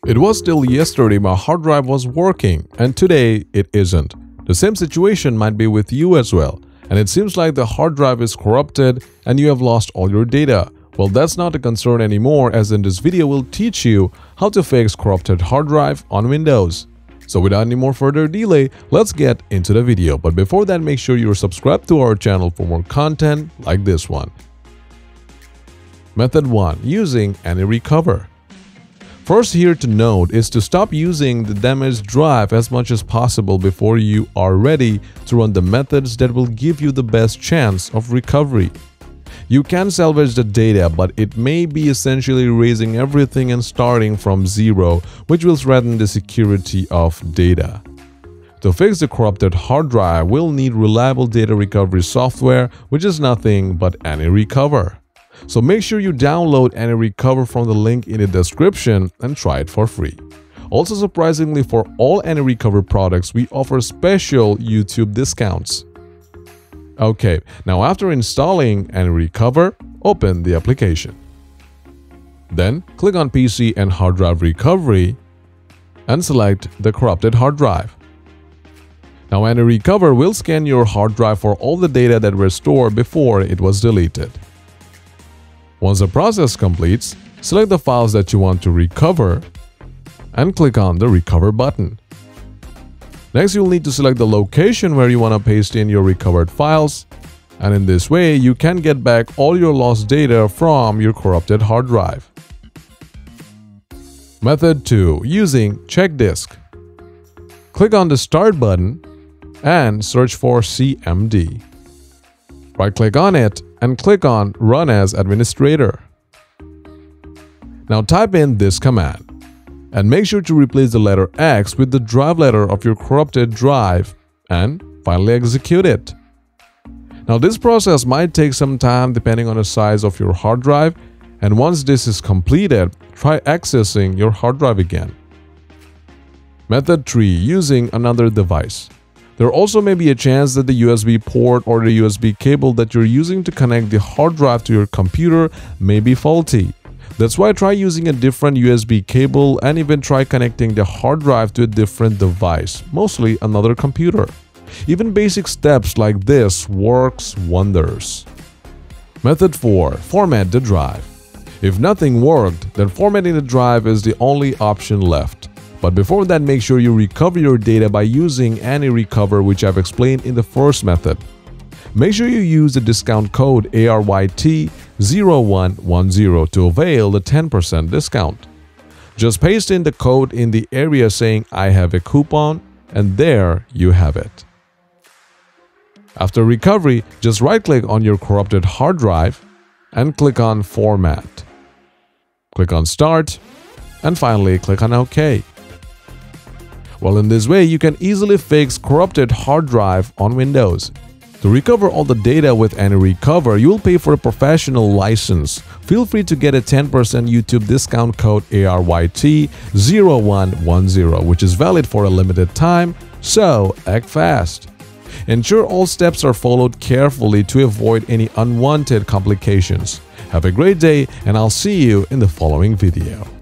It was till yesterday my hard drive was working, and today it isn't. The same situation might be with you as well, and it seems like the hard drive is corrupted and you have lost all your data. Well, that's not a concern anymore, as in this video will teach you how to fix corrupted hard drive on Windows. So without any more further delay, let's get into the video. But before that, make sure you're subscribed to our channel for more content like this one. Method 1. Using AnyRecover. First here to note is to stop using the damaged drive as much as possible before you are ready to run the methods that will give you the best chance of recovery. You can salvage the data, but it may be essentially erasing everything and starting from zero, which will threaten the security of data. To fix the corrupted hard drive, we'll need reliable data recovery software, which is nothing but AnyRecover. So make sure you download AnyRecover from the link in the description and try it for free. Also, surprisingly, for all AnyRecover products, we offer special YouTube discounts. Okay, now after installing AnyRecover, open the application. Then click on PC and hard drive recovery and select the corrupted hard drive. Now AnyRecover will scan your hard drive for all the data that were stored before it was deleted. Once the process completes, select the files that you want to recover and click on the Recover button. Next, you'll need to select the location where you want to paste in your recovered files, and in this way, you can get back all your lost data from your corrupted hard drive. Method 2. Using CHKDSK. Click on the Start button and search for CMD. Right-click on it and click on Run as Administrator. Now type in this command and make sure to replace the letter X with the drive letter of your corrupted drive and finally execute it. Now this process might take some time depending on the size of your hard drive, and once this is completed, try accessing your hard drive again. Method 3. Using another device. There also may be a chance that the USB port or the USB cable that you're using to connect the hard drive to your computer may be faulty. That's why try using a different USB cable and even try connecting the hard drive to a different device, mostly another computer. Even basic steps like this works wonders. Method 4. Format the drive. If nothing worked, then formatting the drive is the only option left. But before that, make sure you recover your data by using AnyRecover, which I've explained in the first method. Make sure you use the discount code ARYT0110 to avail the 10% discount. Just paste in the code in the area saying I have a coupon, and there you have it. After recovery, just right-click on your corrupted hard drive and click on Format. Click on Start and finally click on OK. Well, in this way, you can easily fix corrupted hard drive on Windows. To recover all the data with AnyRecover, you'll pay for a professional license. Feel free to get a 10% YouTube discount code ARYT0110, which is valid for a limited time, so act fast. Ensure all steps are followed carefully to avoid any unwanted complications. Have a great day, and I'll see you in the following video.